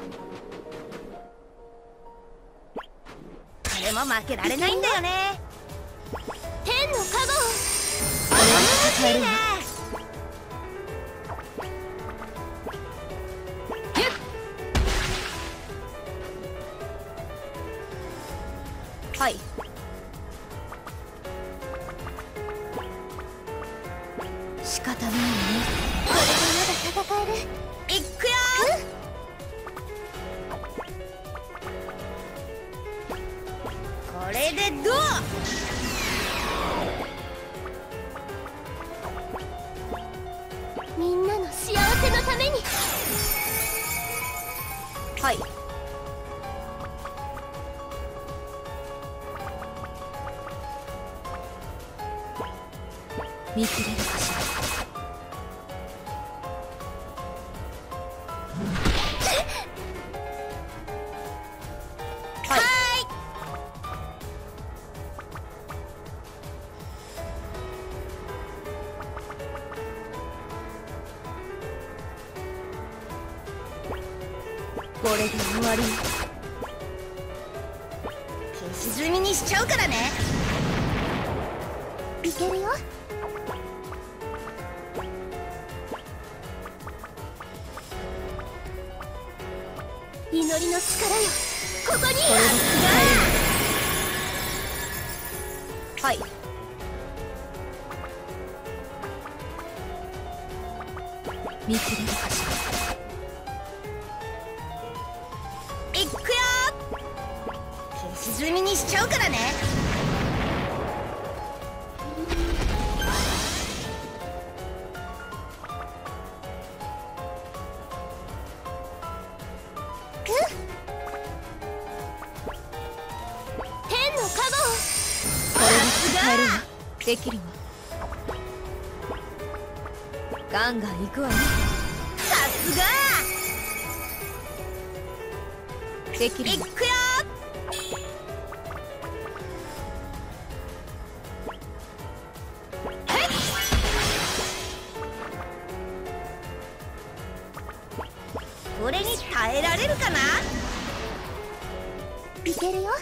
でも負けられないんだよね。 天の加護。 これは欲しいね。はい。仕方ないよね。 これでまだ戦える。 いっくよー。これでどう？ みんなの幸せのために。 はい。見切れるかしら。はい。これで終わり。消し済みにしちゃうからね。 いけるよ。祈りの力よ、ここに。 はい。見切れるかしら。いっくよー。消し済みにしちゃうからね。できるわ。ガンガン行くわね。さすが。できるわ。行くよー。はい。これに耐えられるかな。 いけるよ。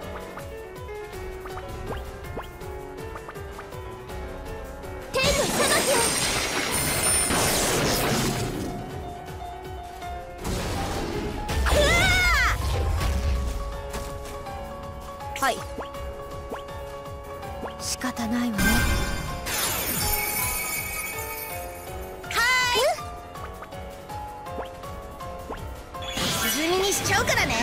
はい。仕方ないわね。沈みにしちゃうからね。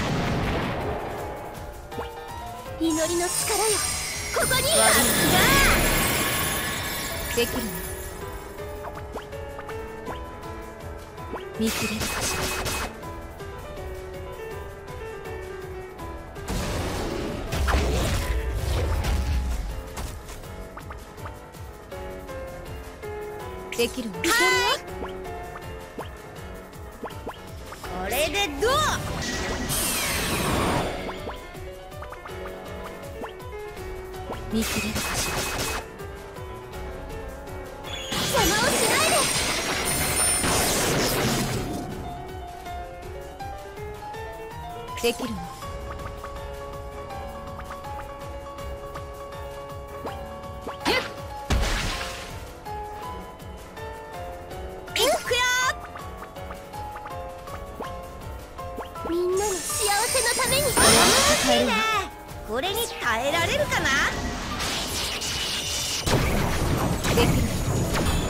祈りの力よ、ここに。 できるね。見切れるかしら。できるわ。いけるよ。これでどう？見切れるかしら。 邪魔をしないで。できるの。 みんなの幸せのために。 いいね。これに耐えられるかな。できる。